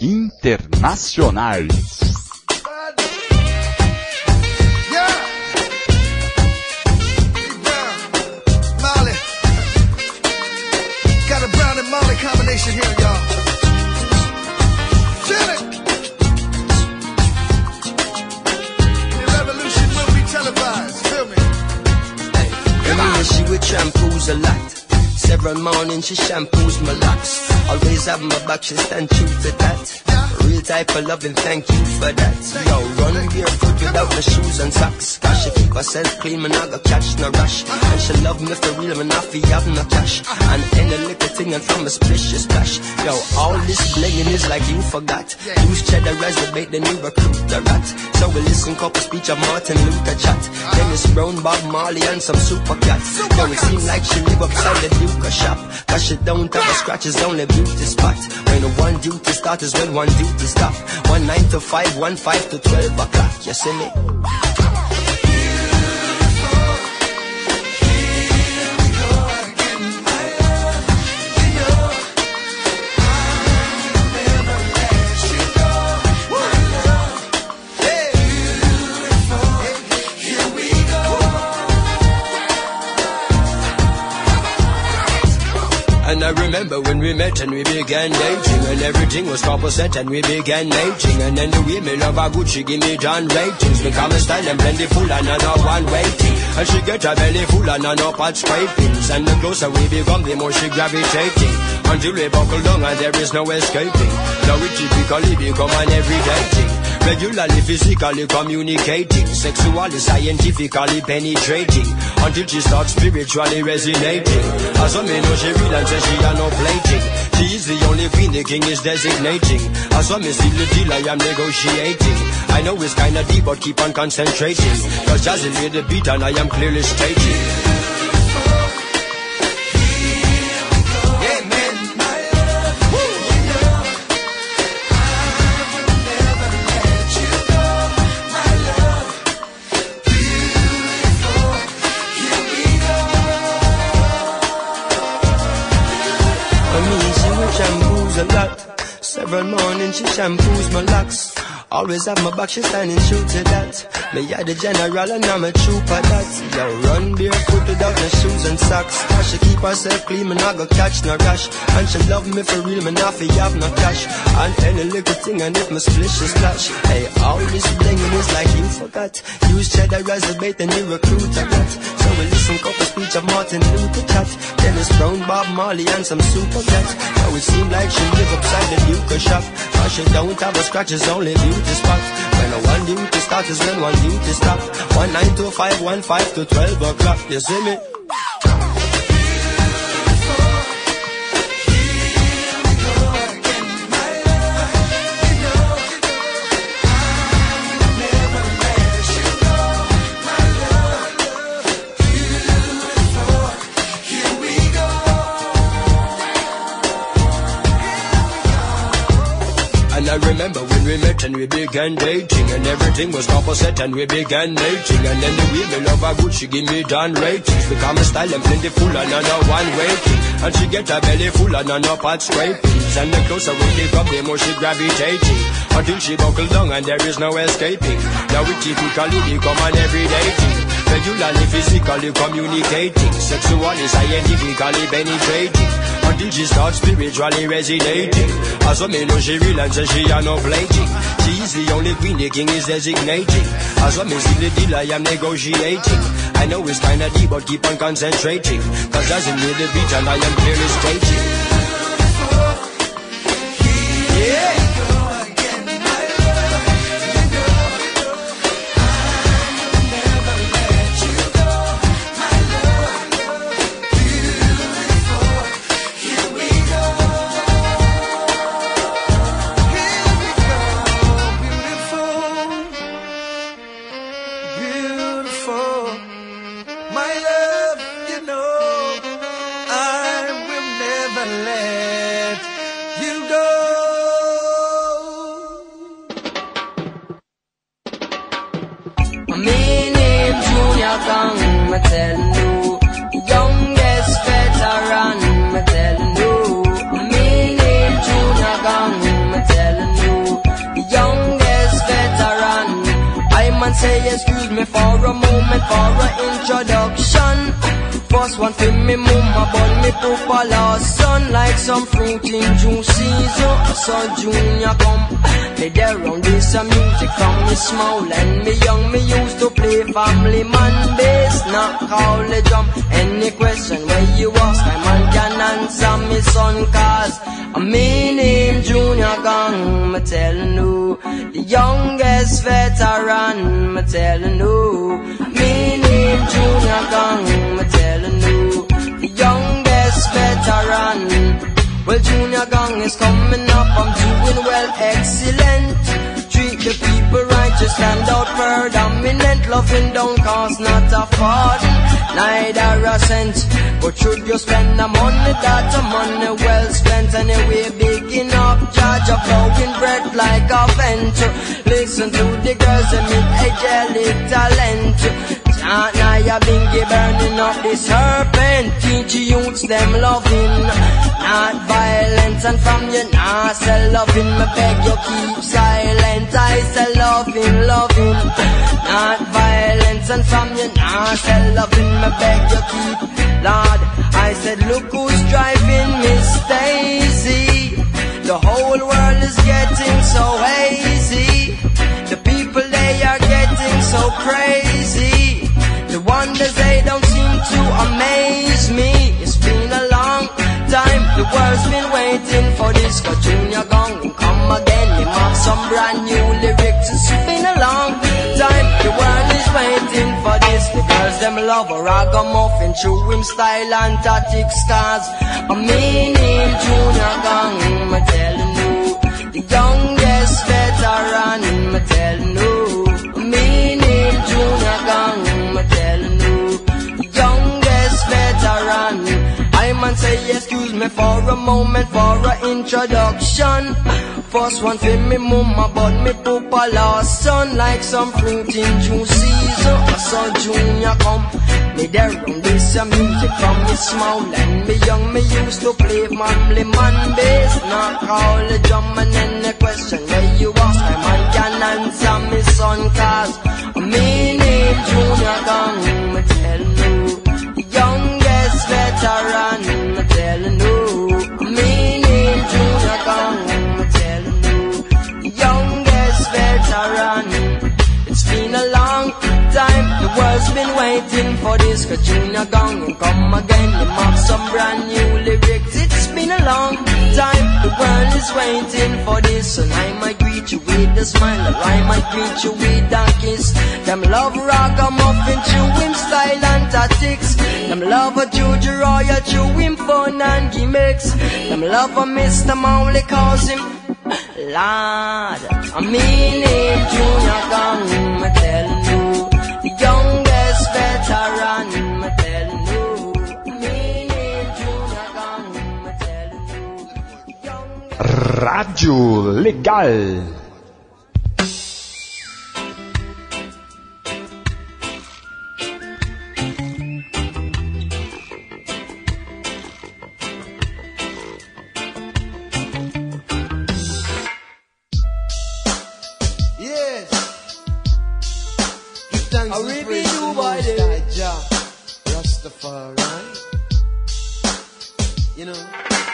Internacional. Molly combination here, y'all. Chill it. The revolution will be televised. Feel me? Hey, and she with shampoos a lot. Several mornings she shampoos my locks. Always have my back, she stand true to that. Real type of loving, thank you for that. Yo, run barefoot without my shoes and socks. Cause she keep herself clean, man, I got catch no rush. And she love me for real, man, I feel have no cash. And any little thing and from a splish, she splash. Yo, all this blinging is like you forgot. Use cheddar as the bait, then you recruit the rat. So we listen couple speech of Martin Luther chat. Dennis Brown, Bob Marley and some super cats. Yo, it seem like she live upside the Duke shop. Cause she don't have a scratch, it's only beauty spot. When the one duty start is when one duty stop. 1 9 to 5, 1 5 to 12 o'clock. You see me? And I remember when we met and we began dating, and everything was proper set and we began mating. And then the way me love her good, she give me John ratings. Become a style and plentiful and another one waiting. And she get her belly full and another pot scrapings. And the closer we become, the more she gravitating. Until we buckle down and there is no escaping. Now we typically become an everyday thing. Regularly, physically communicating, sexually, scientifically penetrating, until she starts spiritually resonating. As for me, know she real and says she are no plating. She is the only queen the king is designating. As for me, see the deal I am negotiating. I know it's kinda deep, but keep on concentrating. Cause Jazzy laid the beat and I am clearly stating. A lot. Several mornings she shampoos my locks. Always have my back, she standing true to that. Me are the general and I'm a trooper that. Yo, run barefoot without no shoes and socks. Cause she keep herself clean, man, I go catch no rush. And she love me for real, man, I feel have no cash. And any little thing and if my splish is splash. Hey, all this blinging is like you forgot. Use cheddar as a bait and you recruit a rat. So we listen couple speech of Martin Luther cat. Dennis Brown, Bob Marley and some super cats. Now it seem like she live upside the Duke shop. Cause she don't have a scratch, it's only beauty spot. When a one duty start is when one duty stop. 1 9 to 5, 1 5 to 12 o'clock. You see me? I remember when we met and we began dating, and everything was opposite and we began mating. And then the way me love her good, she give me down ratings. Become a style and plentiful and another one waiting. And she get her belly full and another pot scrapings. And the closer we become, the more she gravitating. Until she buckle down and there is no escaping. Now we typically become an everyday thing. Regularly, physically communicating, sexually, scientifically penetrating, until she starts spiritually resonating. As for me, know she real and says she are no plating. She is the only queen the king is designating. As for me, see the deal I am negotiating. I know it's kinda deep, but keep on concentrating. Cause as in the beat and I am clearly stating. Yeah! telling you, the youngest veteran. I man say excuse me for a moment, for an introduction. First one for me mama, but me papa last son. Like some fruit in June season, so Junior come. Me there round this music from me small and me young. Me used to play family man bass, not call the drum. Any question where you ask, I man can answer me son, cause me name Junior Gong. Me telling you, the youngest veteran. Me telling you, me name Junior Gong. Me telling you, the youngest veteran. Well, Junior Gong is coming up, I'm doing well, excellent. Treat the people right, just stand out for dominant. Loving don't cost not a farthing, neither a cent. But should you spend the money, that's a money well spent. Anyway, big enough, charge of flowing breath like a vent. Listen to the girls and meet angelic talent. Now you bingy burning up the serpent. Teach youths them loving, not violence. And from you now say loving, me beg you keep silent. I say loving, loving, not violence. And from you now say loving, me beg you keep. Lord, I said look who's driving Miss Daisy. The whole world is getting so hazy. The people they are getting so crazy. The wonders they don't seem to amaze me. It's been a long time, the world's been waiting for this. Cause Junior Gong will come again, him have some brand new lyrics. It's been a long time, the world is waiting for this. The girls them love a ragamuffin, true him style and tactics. Cause a meaning Junior Gong. Me telling you, the youngest veteran. Me telling you, meaning Junior Gong. Me telling you, the youngest veteran. I man say excuse me for a moment, for an introduction. First one for me mama, but me papa last son. Like some fruit in June season, I saw Junior come. Me there on this music from me small and me young. Me used to play family man bass, not call the drum. And any question where you ask, I man can answer me son, cause me name Junior Gong. Me telling you, the youngest veteran. Me telling you, me name Junior Gong. Me telling you, the youngest veteran. It's been a long time, the world's been waiting for this. Cause Junior Gong and come again, him have some brand new lyrics. It's been a long time, the world is waiting for this. And I might greet you with a smile, or I might greet you with a kiss. Them love ragamuffin, chewing style and tactics. Them love a Juju Royal, chewing fun and gimmicks. Them love a Mr. Mowley, cause him Lord, I mean it, Junior Gong. Me telling you, the youngest veteran. Me telling you, I mean it, Junior Gong. Me telling you, the youngest. Radio Legal. You know,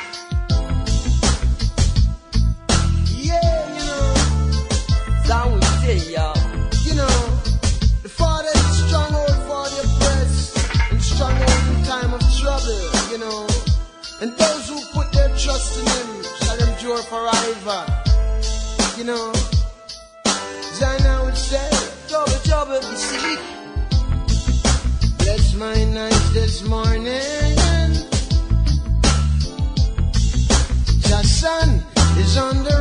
yeah, you know, Sound we say, y'all. You know, the Father is stronghold for the oppressed and stronghold in time of trouble, you know. And those who put their trust in Him shall endure forever, you know. Zion would say, Trouble, trouble, you see. Bless my night this morning. The sun is on the